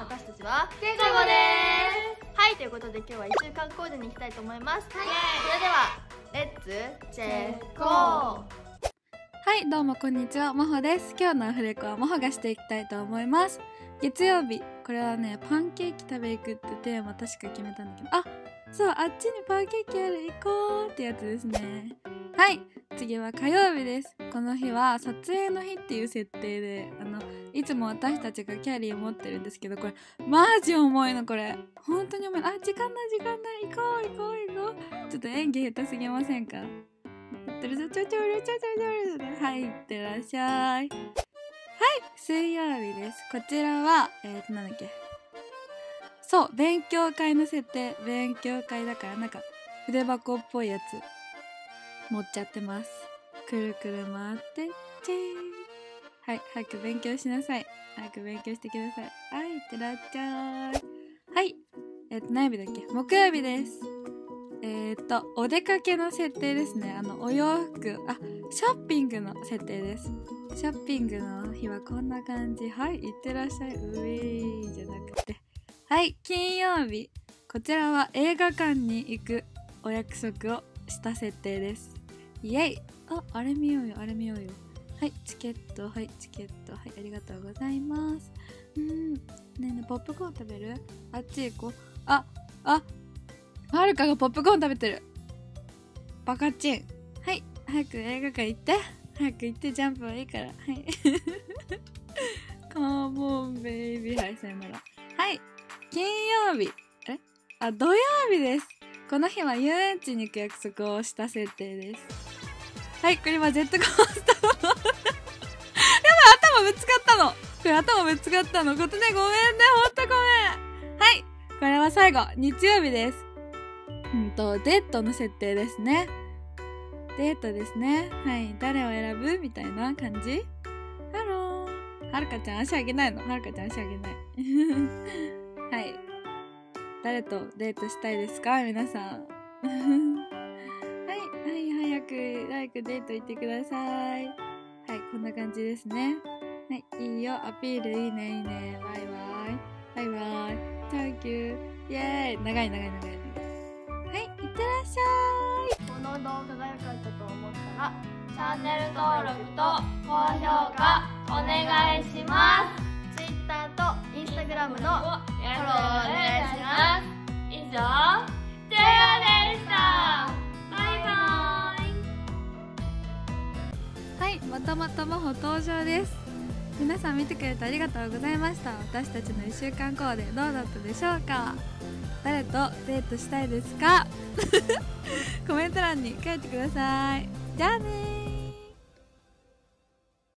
私たちはけいこです。 はい、ということで今日は1週間コーデに行きたいと思います。それではレッツチェッコー。 はい、どうもこんにちは、まほです。今日のアフレコはまほがしていきたいと思います。月曜日、これはね、パンケーキ食べ行くってテーマ確か決めたんだけど、あ、そう、あっちにパンケーキある、行こうってやつですね。はい、次は火曜日です。この日は撮影の日っていう設定で、いつも私たちがキャリーを持ってるんですけど、これマジ重いの、これ本当に重い。あ、時間ない、行こう。ちょっと演技下手すぎませんか？はい、いってらっしゃい。はい、水曜日です。こちらはなんだっけ、そう、勉強会の設定。勉強会だからなんか筆箱っぽいやつ持っちゃってます。くるくる回ってチー。はい、早く勉強しなさい。早く勉強してください。はい、いってらっしゃい。はい、何曜日だっけ？木曜日です。お出かけの設定ですね。お洋服、ショッピングの設定です。ショッピングの日はこんな感じ。はい、いってらっしゃい。うえーじゃなくて。はい、金曜日。こちらは映画館に行くお約束をした設定です。イエイ。あれ見ようよ。はい、チケット。はい、ありがとうございます。ねえねえ、ポップコーン食べる？あっち行こう。はるかがポップコーン食べてる。バカチン。はい、早く映画館行って。早く行って、ジャンプはいいから。はい。カモンベイビー。はい、さよなら。はい、金曜日。土曜日です。この日は遊園地に行く約束をした設定です。はい、これはジェットコースターのやばい、頭ぶつかったの。ことね、ごめんね、ほんとごめん。はい、これは最後、日曜日です。デートの設定ですね。デートですね。はい、誰を選ぶみたいな感じ。ハロー。はるかちゃん足上げないの？はるかちゃん足上げない。はい。誰とデートしたいですか皆さん。はい、早くデート行ってください。はい、こんな感じですね。はい、いいよ、アピールいいね。バイバイ。Thank you。イエーイ。長い。はい、いってらっしゃい。 この動画が良かったと思ったらチャンネル登録と高評価お願いします。 Twitter と Instagram のフォローお願いします。 以上、ジェヨでした。バイバイ。 はい、またまたまほ登場です。皆さん見てくれてありがとうございました。私たちの1週間コーデどうだったでしょうか？誰とデートしたいですか？コメント欄に書いてください。じゃあねー。